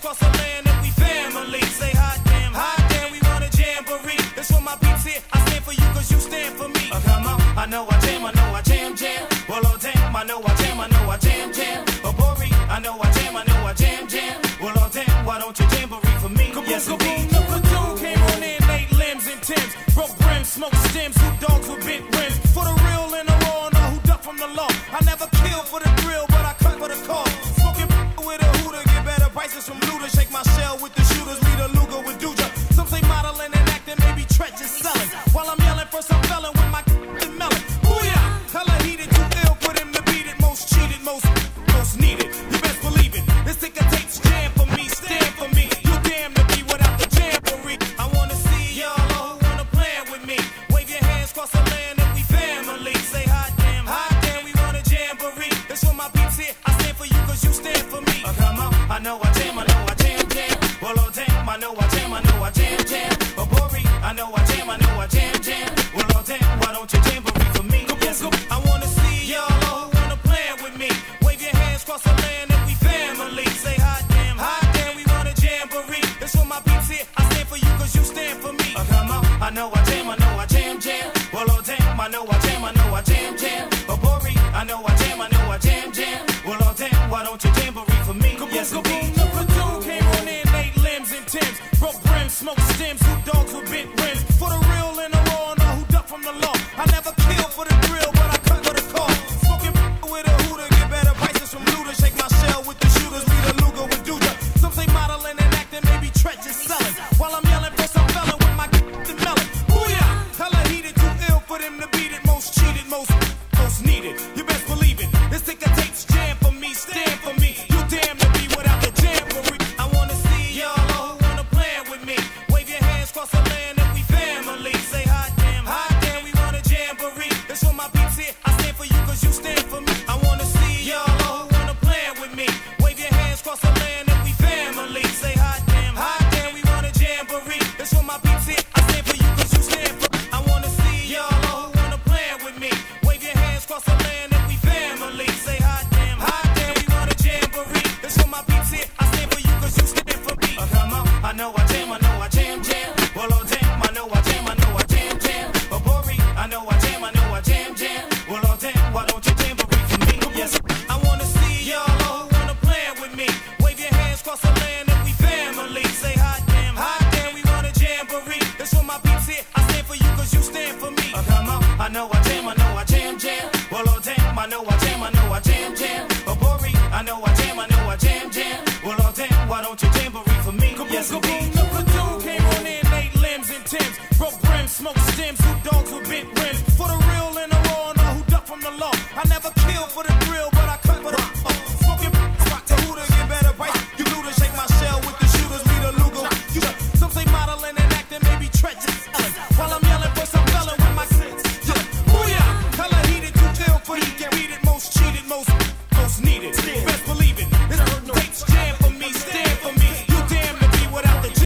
cross the land and we family. Say hot damn, we want a jamboree. It's for my beats here, I stand for you cause you stand for me. Come on, I know I jam, jam. Well, oh damn, I know I jam, jam. Oh, Bori, I know I jam, jam. Well, oh damn, why don't you jamboree for me? Yes, indeed. The platoon came on in, 8 limbs and Timbs. Broke brims, smoked stems, who dogs with bent rims. For the real and the raw, know who duck from the law. I never kill for the thrill, but I cut for the call. Smoking with a hooter, get better prices from looters. Shake my shell with the shooters, lead a Luger with Duja. Some say modeling and acting, maybe treacherous selling. While I'm yelling for some felon with my melon. Booyah! Hella heated, too ill for them to beat it. Most cheated, most needed. You best believe it. This ticker takes jam for me, stand for me. You damn to be without the jamboree. I wanna see y'all who wanna plan with me. Wave your hands across the land and we family. Say hot damn, we want a jamboree. It's for my peeps here, I stand for you cause you stand for me. Come on, I know I jam, jam. Well, oh damn, I know I jam, jam. Oh, Bori, I know I jam, jam. Well, oh damn, why don't you jamboree for me? Yes, I wanna see y'all who wanna plan with me. Wave your hands across the land and we family. Say hot damn, we want a jamboree. It's for my peeps here, I stand for you cause you stand for me. Come on, I know I jam, jam. Well, oh damn, I know I jam, jam. Oh, Bori, I know I jam, jam. Well, oh damn, why don't you jamboree for me? Yes, indeed. The platoon came on in, 8 limbs and Timbs. Broke brims, smoked stems, who dogs with bent rims. For the real and the raw, know who duck from the law. I never kill for the thrill, but I cut for the call. Smoking with a hooter, get better prices from looters. Shake my shell with the shooters, lead a Luger with Duja. Some say modeling and acting, maybe treacherous selling. While I'm yelling for some felon with my melon. Booyah! Hella heated, too ill for them to beat it. Most cheated, most needed. You best believe it. This ticker takes jam for me, stand for me. You damn to be without the jamboree. I wanna see y'all who wanna plan with me. Wave your hands across the land and we family. Say hot damn, we want a jamboree. It's for my peeps here, I stand for you cause you stand for me. I wanna see y'all who wanna plan with me. Wave your hands across the land and we family. Say hot damn, we want a jamboree. It's for my peeps here, I stand for you cause you stand for me. I wanna see y'all who wanna plan with me. Wave your hands across the land and we family. Say hot damn, we want a jamboree. It's for my peeps here, I stand for you cause you stand for me. Come on, I know I jam, jam. Well, oh damn, I know I jam, jam. Oh, Bori, I know I jam, jam. Well, oh damn, why don't you jamboree for me? Yes, I wanna see y'all who wanna plan with me. Wave your hands across the land and we family. Say hot damn, we want a jamboree. It's for my peeps here, I stand for you cause you stand for me. Come on, I know I jam, jam. Well, oh damn, I know I jam, jam. Oh, Bori, I know I jam, jam. Well, oh damn, why don't you jamboree for me? Yes, indeed. The platoon came on in, 8 limbs and Timbs. Broke brims, smoked stems, who dogs with bent rims. For the real and the raw, know who duck from the law. I never kill for the thrill,